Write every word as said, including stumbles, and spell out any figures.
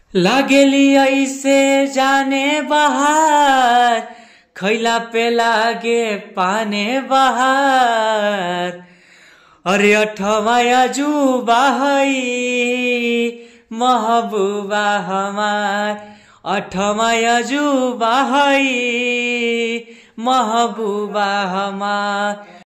लागेली ऐसे जाने बहार, खैला पे लागे पाने बहार। अरे अठवा अजूबा है महबूबा हमार, अठवा अजूबा है महबूबा हमार।